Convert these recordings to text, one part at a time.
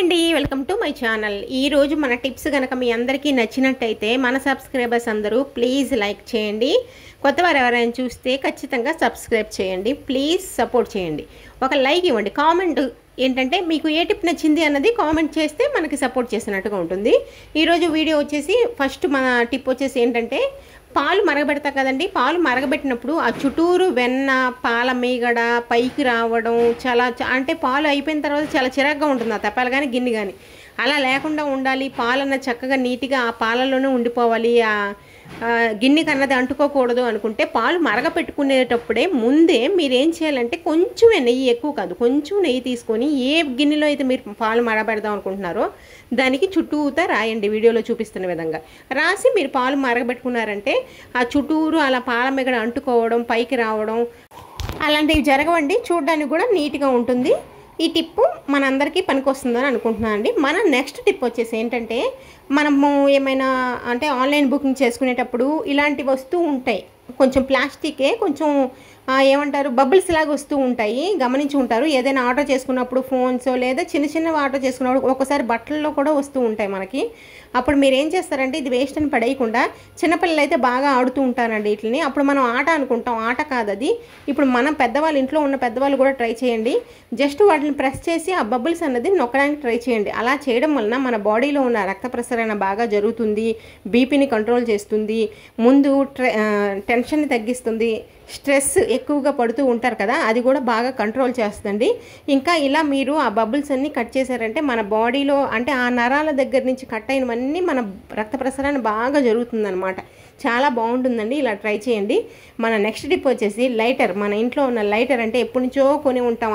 అండి, welcome to my channel. ఈరోజు మన టిప్స్ కనుక మీ అందరికీ నచ్చినట్టయితే మన సబ్స్క్రైబర్స్ అందరూ ప్లీజ్ లైక్ చేయండి. కొత్తవారు ఎవరైనా చూస్తే ఖచ్చితంగా సబ్స్క్రైబ్ చేయండి. ప్లీజ్ సపోర్ట్ చేయండి. ఒక లైక్ ఇవ్వండి. కామెంట్ ఏంటంటే మీకు ఏ టిప్ నచ్చింది అన్నది కామెంట్ చేస్తే మనకి సపోర్ట్ చేసినట్టుగా ఉంటుంది. ఈరోజు వీడియో వచ్చేసి ఫస్ట్ మన టిప్ వచ్చేసి ఏంటంటే పాలు మరగబెడతాం కదండి. పాలు మరగబెట్టినప్పుడు ఆ చుట్టూరు వెన్న పాల మీగడ పైకి రావడం చాలా అంటే పాలు అయిపోయిన తర్వాత చాలా చిరాగ్గా ఉంటుంది. ఆ తప్పాలు కానీ గిన్నె కానీ అలా లేకుండా ఉండాలి. పాలన్న చక్కగా నీట్గా ఆ పాలలోనే ఉండిపోవాలి. ఆ గిన్నెకి అన్నది అంటుకోకూడదు అనుకుంటే పాలు మరగపెట్టుకునేటప్పుడే ముందే మీరు ఏం చేయాలంటే కొంచెం నెయ్యి, ఎక్కువ కాదు కొంచెం నెయ్యి తీసుకొని ఏ గిన్నెలో అయితే మీరు పాలు మరగబెడదాం అనుకుంటున్నారో దానికి చుట్టూతా రాయండి. వీడియోలో చూపిస్తున్న విధంగా రాసి మీరు పాలు మరగబెట్టుకున్నారంటే ఆ చుట్టూరు అలా పాల మీగడ అంటుకోవడం పైకి రావడం అలాంటివి జరగవండి. చూడడానికి కూడా నీట్గా ఉంటుంది. ఈ టిప్పు మనందరికీ పనికొస్తుందని అనుకుంటున్నాను అండి. మన నెక్స్ట్ టిప్ వచ్చేసి ఏంటంటే మనము ఏమైనా అంటే ఆన్లైన్ బుకింగ్ చేసుకునేటప్పుడు ఇలాంటి వస్తువు ఉంటాయి. కొంచెం ప్లాస్టికే కొంచెం ఏమంటారు బబుల్స్ లాగా వస్తూ ఉంటాయి, గమనించి ఉంటారు. ఏదైనా ఆర్డర్ చేసుకున్నప్పుడు ఫోన్స్ లేదా చిన్న చిన్నవి ఆర్డర్ చేసుకున్నప్పుడు ఒక్కోసారి బట్టల్లో కూడా వస్తూ ఉంటాయి మనకి. అప్పుడు మీరు ఏం చేస్తారంటే ఇది వేస్ట్ అని పడేయకుండా చిన్నపిల్లలు అయితే బాగా ఆడుతూ ఉంటారండి వీటిని. అప్పుడు మనం ఆట అనుకుంటాం, ఆట కాదు అది. ఇప్పుడు మనం పెద్దవాళ్ళు ఇంట్లో ఉన్న పెద్దవాళ్ళు కూడా ట్రై చేయండి. జస్ట్ వాటిని ప్రెస్ చేసి ఆ బబుల్స్ అన్నది నొక్కడానికి ట్రై చేయండి. అలా చేయడం వలన మన బాడీలో ఉన్న రక్త ప్రసరణ బాగా జరుగుతుంది, బీపీని కంట్రోల్ చేస్తుంది, ముందు టెన్షన్ని తగ్గిస్తుంది, స్ట్రెస్ ఎక్కువగా పడుతూ ఉంటారు కదా అది కూడా బాగా కంట్రోల్ చేస్తుందండి. ఇంకా ఇలా మీరు ఆ బబుల్స్ అన్నీ కట్ చేశారంటే మన బాడీలో అంటే ఆ నరాల దగ్గర నుంచి కట్ అయినవన్నీ మన రక్త ప్రసరణ బాగా జరుగుతుందన్నమాట. చాలా బాగుంటుందండి. ఇలా ట్రై చేయండి. మన నెక్స్ట్ టిప్ వచ్చేసి లైటర్. మన ఇంట్లో ఉన్న లైటర్ అంటే ఎప్పటి నుంచో కొని ఉంటాం.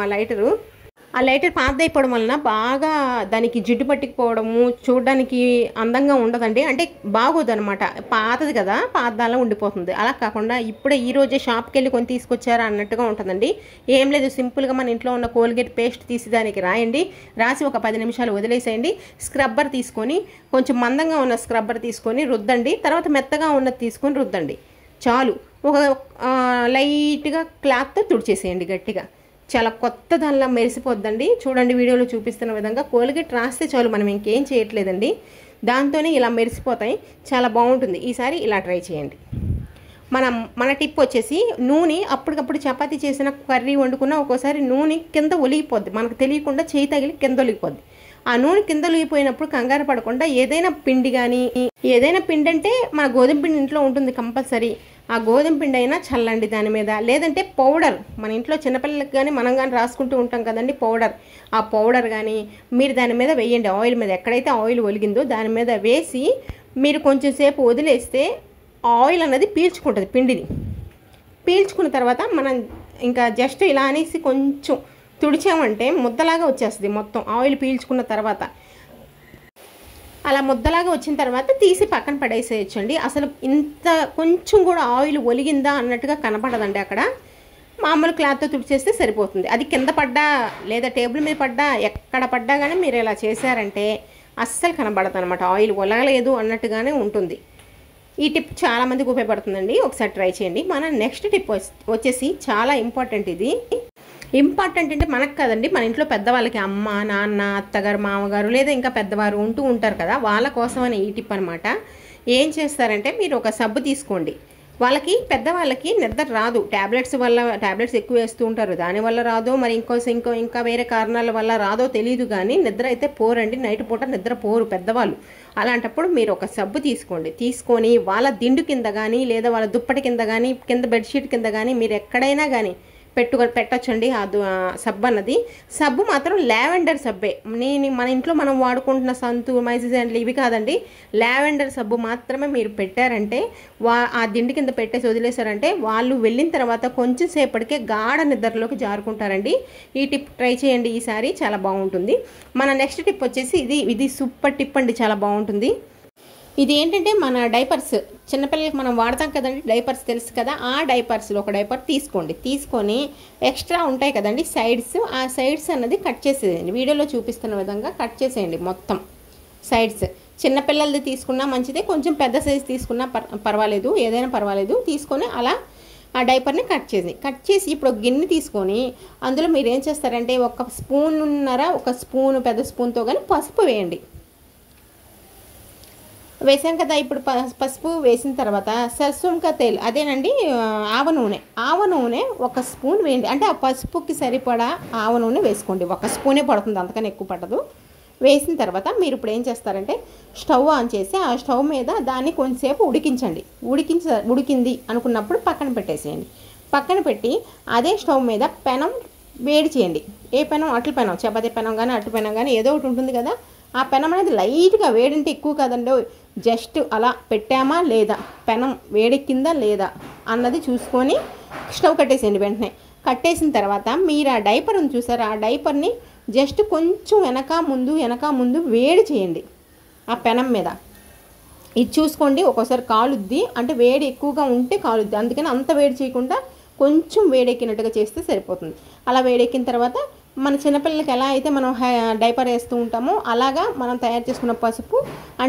ఆ లైటర్ పాతదైపోవడం వలన బాగా దానికి జిడ్డు పట్టుకుపోవడము చూడడానికి అందంగా ఉండదండి. అంటే బాగోదు అనమాట. పాతది కదా పాతదాలా ఉండిపోతుంది. అలా కాకుండా ఇప్పుడే ఈరోజే షాప్కి వెళ్ళి కొని తీసుకొచ్చారా అన్నట్టుగా ఉంటుందండి. ఏం లేదు, సింపుల్గా మన ఇంట్లో ఉన్న కోల్గేట్ పేస్ట్ తీసి దానికి రాయండి. రాసి ఒక 10 నిమిషాలు వదిలేసేయండి. స్క్రబ్బర్ తీసుకొని కొంచెం మందంగా ఉన్న స్క్రబ్బర్ తీసుకొని రుద్దండి. తర్వాత మెత్తగా ఉన్నది తీసుకొని రుద్దండి. చాలు. ఒక లైట్గా క్లాత్తో తుడిచేసేయండి గట్టిగా. చాలా కొత్త దానిలా మెరిసిపోద్దండి. చూడండి వీడియోలో చూపిస్తున్న విధంగా కోల్గేట్ రాస్తే చాలు, మనం ఇంకేం చేయట్లేదండి. దాంతోనే ఇలా మెరిసిపోతాయి. చాలా బాగుంటుంది. ఈసారి ఇలా ట్రై చేయండి. మన టిప్ వచ్చేసి నూనె అప్పటికప్పుడు చపాతీ చేసిన కర్రీ వండుకున్న ఒక్కోసారి నూనె కింద ఒలిగిపోద్ది, మనకు తెలియకుండా చేయి తగిలి కింద ఒలిగిపోద్ది. ఆ నూనె కింద ఒలిగిపోయినప్పుడు కంగారు పడకుండా ఏదైనా పిండి కానీ, ఏదైనా పిండి అంటే మన గోధుమ పిండి ఇంట్లో ఉంటుంది కంపల్సరీ. ఆ గోధుమ పిండి అయినా చల్లండి దాని మీద. లేదంటే పౌడర్, మన ఇంట్లో చిన్నపిల్లలకి కానీ మనం కానీ రాసుకుంటూ ఉంటాం కదండి పౌడర్. ఆ పౌడర్ కానీ మీరు దాని మీద వేయండి. ఆయిల్ మీద ఎక్కడైతే ఆయిల్ ఒలిగిందో దాని మీద వేసి మీరు కొంచెం సేపు వదిలేస్తే ఆయిల్ అన్నది పీల్చుకుంటుంది పిండిని. పీల్చుకున్న తర్వాత మనం ఇంకా జస్ట్ ఇలా అనేసి కొంచెం తుడిచామంటే ముద్దలాగా వచ్చేస్తుంది మొత్తం ఆయిల్ పీల్చుకున్న తర్వాత. అలా ముద్దలాగా వచ్చిన తర్వాత తీసి పక్కన పడేసేయచ్చండి. అసలు ఇంత కొంచెం కూడా ఆయిల్ ఒలిగిందా అన్నట్టుగా కనపడదండి. అక్కడ మామూలు క్లాత్తో తుడిచేస్తే సరిపోతుంది. అది కింద పడ్డా లేదా టేబుల్ మీద పడ్డా ఎక్కడ పడ్డా కానీ మీరు ఇలా చేశారంటే అస్సలు కనబడదు అనమాట. ఆయిల్ ఒలగలేదు అన్నట్టుగానే ఉంటుంది. ఈ టిప్ చాలామందికి ఉపయోగపడుతుందండి. ఒకసారి ట్రై చేయండి. మన నెక్స్ట్ టిప్ వచ్చేసి చాలా ఇంపార్టెంట్. ఇది ఇంపార్టెంట్ అంటే మనకు కదండి, మన ఇంట్లో పెద్దవాళ్ళకి అమ్మ నాన్న అత్తగారు మామగారు లేదా ఇంకా పెద్దవారు ఉంటూ ఉంటారు కదా, వాళ్ళ కోసం అని ఈ టిప్ అనమాట. ఏం చేస్తారంటే మీరు ఒక సబ్బు తీసుకోండి. వాళ్ళకి పెద్దవాళ్ళకి నిద్ర రాదు, ట్యాబ్లెట్స్ ఎక్కువ వేస్తూ ఉంటారు, దానివల్ల రాదో మరి ఇంకా వేరే కారణాల వల్ల రాదో తెలియదు కానీ నిద్ర అయితే పోరండి. నైట్ పూట నిద్ర పోరు పెద్దవాళ్ళు. అలాంటప్పుడు మీరు ఒక సబ్బు తీసుకొని వాళ్ళ దిండు కింద కానీ లేదా వాళ్ళ దుప్పటి కింద కానీ కింద బెడ్షీట్ కింద కానీ మీరు ఎక్కడైనా కానీ పెట్టచ్చండి. ఆ సబ్బు అన్నది. సబ్బు మాత్రం లావెండర్ సబ్బే. మన ఇంట్లో మనం వాడుకుంటున్న సంతు మైసిజెంట్లు ఇవి కాదండి. లావెండర్ సబ్బు మాత్రమే మీరు పెట్టారంటే ఆ దిండి కింద పెట్టేసి వదిలేశారంటే వాళ్ళు వెళ్ళిన తర్వాత కొంచెం సేపటికే గాఢ నిద్రలోకి జారుకుంటారండి. ఈ టిప్ ట్రై చేయండి ఈసారి, చాలా బాగుంటుంది. మన నెక్స్ట్ టిప్ వచ్చేసి ఇది సూపర్ టిప్ అండి, చాలా బాగుంటుంది. ఇది ఏంటంటే మన డైపర్స్, చిన్నపిల్లలకి మనం వాడతాం కదండి డైపర్స్, తెలుసు కదా. ఆ డైపర్స్లో ఒక డైపర్ తీసుకొని ఎక్స్ట్రా ఉంటాయి కదండి సైడ్స్, ఆ సైడ్స్ అన్నది కట్ చేసేయండి. వీడియోలో చూపిస్తున్న విధంగా కట్ చేసేయండి మొత్తం సైడ్స్. చిన్నపిల్లలది తీసుకున్నా మంచిదే, కొంచెం పెద్ద సైజు తీసుకున్నా పర్వాలేదు, ఏదైనా పర్వాలేదు. తీసుకొని అలా ఆ డైపర్ని కట్ చేసి ఇప్పుడు ఒక గిన్నె తీసుకొని అందులో మీరు ఏం చేస్తారంటే ఒక స్పూన్ పెద్ద స్పూన్తో కానీ పసుపు వేయండి. వేసాం కదా, ఇప్పుడు పసుపు వేసిన తర్వాత సర్సోం కా తేల్ అదేనండి ఆవ నూనె 1 స్పూన్ వేయండి. అంటే ఆ పసుపుకి సరిపడా ఆవ నూనె వేసుకోండి. 1 స్పూనే పడుతుంది, అంతకన్నా ఎక్కువ పడదు. వేసిన తర్వాత మీరు ఇప్పుడు ఏం చేస్తారంటే స్టవ్ ఆన్ చేసి ఆ స్టవ్ మీద దాన్ని కొంచెంసేపు ఉడికించండి. ఉడికింది అనుకున్నప్పుడు పక్కన పెట్టేసేయండి. పక్కన పెట్టి అదే స్టవ్ మీద పెనం వేడి చేయండి. ఏ పెనం? అట్ల పెనం, చపాతీ పెనం కానీ అట్ల పెనం కానీ ఏదో ఒకటి ఉంటుంది కదా. ఆ పెనం అనేది లైట్గా, వేడింటే ఎక్కువ కదండి, జస్ట్ అలా పెట్టామా లేదా, పెనం వేడెక్కిందా లేదా అన్నది చూసుకొని స్టవ్ కట్టేసేయండి. వెంటనే కట్టేసిన తర్వాత మీరు ఆ డైపర్ ఉంది చూసారా, ఆ డైపర్ని జస్ట్ కొంచెం వెనక ముందు వేడి చేయండి ఆ పెనం మీద. ఇది చూసుకోండి, ఒక్కోసారి కాలుద్ది, అంటే వేడి ఎక్కువగా ఉంటే కాలుద్ది. అందుకని అంత వేడి చేయకుండా కొంచెం వేడెక్కినట్టుగా చేస్తే సరిపోతుంది. అలా వేడెక్కిన తర్వాత మన చిన్నపిల్లలకి ఎలా అయితే మనం డైపర్ వేస్తూ ఉంటామో అలాగా మనం తయారు చేసుకున్న పసుపు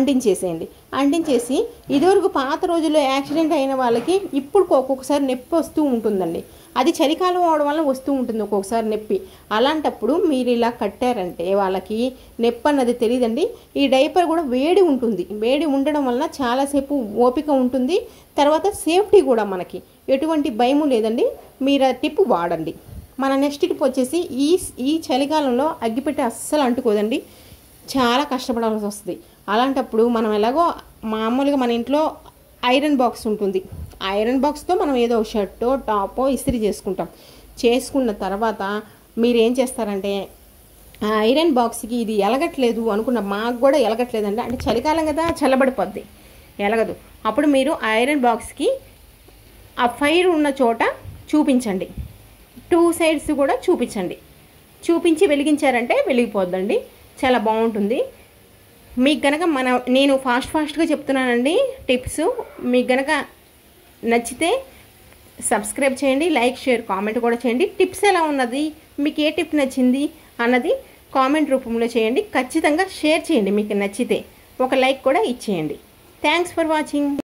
అంటించేసి ఇదివరకు పాత రోజుల్లో యాక్సిడెంట్ అయిన వాళ్ళకి ఇప్పుడు ఒక్కొక్కసారి నొప్పి వస్తూ ఉంటుందండి. అది చలికాలం అవడం వల్ల వస్తూ ఉంటుంది ఒక్కొక్కసారి నొప్పి. అలాంటప్పుడు మీరు ఇలా కట్టారంటే వాళ్ళకి నొప్పి అన్నది తెలియదండి. ఈ డైపర్ కూడా వేడి ఉంటుంది. వేడి ఉండడం వలన చాలాసేపు ఓపిక ఉంటుంది. తర్వాత సేఫ్టీ కూడా, మనకి ఎటువంటి భయము లేదండి. మీరు ఆ టిప్ వాడండి. మన నెక్స్ట్ టిప్ వచ్చేసి ఈ చలికాలంలో అగ్గిపెట్టె అస్సలు అంటుకోదండి, చాలా కష్టపడాల్సి వస్తుంది. అలాంటప్పుడు మనం ఎలాగో మామూలుగా మన ఇంట్లో ఐరన్ బాక్స్ ఉంటుంది. ఐరన్ బాక్స్తో మనం ఏదో షర్టో టాపో ఇస్త్రీ చేసుకున్న తర్వాత మీరు ఏం చేస్తారంటే ఆ ఐరన్ బాక్స్కి ఇది ఎలగట్లేదు అనుకున్న, మాకు కూడా ఎలగట్లేదండి, అంటే చలికాలం కదా, చల్లబడిపోద్ది, ఎలగదు. అప్పుడు మీరు ఐరన్ బాక్స్కి ఆ ఫైర్ ఉన్న చోట చూపించండి, 2 సైడ్స్ కూడా చూపించి వెలిగించారంటే వెలిగిపోద్దండి, చాలా బాగుంటుంది. మీకు గనక నేను ఫాస్ట్గా చెప్తున్నానండి టిప్స్. మీకు గనక నచ్చితే సబ్స్క్రైబ్ చేయండి, లైక్, షేర్, కామెంట్ కూడా చేయండి. టిప్స్ ఎలా ఉన్నది, మీకు ఏ టిప్ నచ్చింది అన్నది కామెంట్ రూపంలో చేయండి. ఖచ్చితంగా షేర్ చేయండి, మీకు నచ్చితే ఒక లైక్ కూడా ఇచ్చేయండి. Thanks for watching.